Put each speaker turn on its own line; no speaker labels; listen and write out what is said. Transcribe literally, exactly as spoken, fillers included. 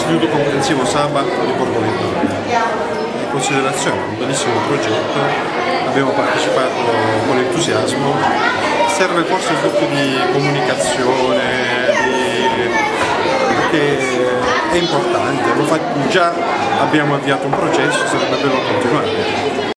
Istituto Comprensivo Saba di Borgo Vittoria. In considerazione, un bellissimo progetto, abbiamo partecipato con entusiasmo, serve forse un po' di comunicazione, di... perché è importante, lo fa... già abbiamo avviato un processo, sarebbe bello continuare.